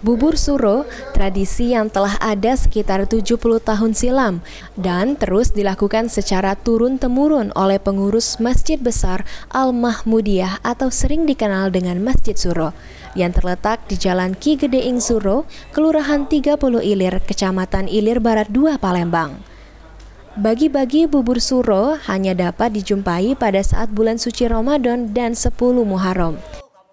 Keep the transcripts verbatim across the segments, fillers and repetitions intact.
Bubur suro, tradisi yang telah ada sekitar tujuh puluh tahun silam dan terus dilakukan secara turun-temurun oleh pengurus Masjid Besar Al-Mahmudiyah atau sering dikenal dengan Masjid Suro yang terletak di Jalan Ki Gedeing Suro, Kelurahan tiga puluh Ilir, Kecamatan Ilir Barat dua, Palembang. Bagi-bagi bubur suro hanya dapat dijumpai pada saat bulan suci Ramadan dan sepuluh Muharram.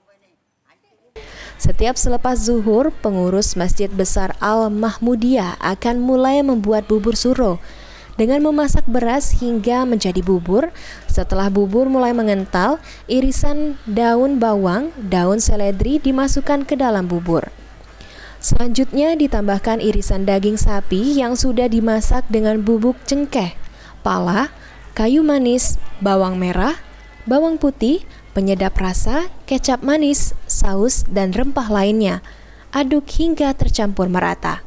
Setiap selepas zuhur, pengurus Masjid Besar Al-Mahmudiyah akan mulai membuat bubur suro dengan memasak beras hingga menjadi bubur. Setelah bubur mulai mengental, irisan daun bawang, daun seledri dimasukkan ke dalam bubur. Selanjutnya ditambahkan irisan daging sapi yang sudah dimasak dengan bubuk cengkeh, pala, kayu manis, bawang merah, bawang putih, penyedap rasa, kecap manis, saus, dan rempah lainnya. Aduk hingga tercampur merata.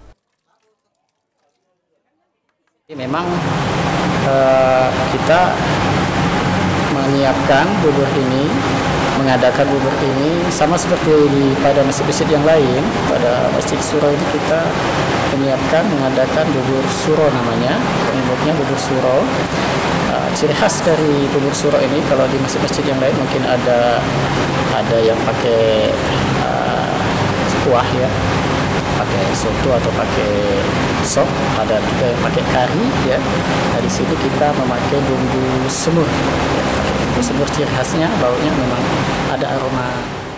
Memang uh, kita menyiapkan bubur ini, mengadakan bubur ini sama seperti di, pada masjid-masjid yang lain. Pada Masjid Suro ini kita menyiapkan mengadakan bubur suro namanya, penyebabnya bubur suro. Uh, ciri khas dari bubur suro ini, kalau di masjid-masjid yang lain mungkin ada ada yang pakai uh, kuah ya, pakai soto atau pakai sop, ada juga yang pakai kari ya. Nah, di sini kita memakai bumbu semur. Ya, bumbu semur ciri khasnya baunya memang ada aroma.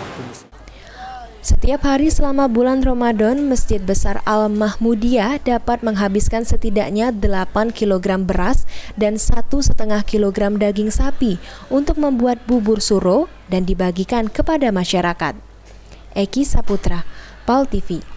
Setiap hari selama bulan Ramadan, Masjid Besar Al-Mahmudiyah dapat menghabiskan setidaknya delapan kilogram beras dan satu setengah kilogram daging sapi untuk membuat bubur suro dan dibagikan kepada masyarakat. Eki Saputra, Pal T V.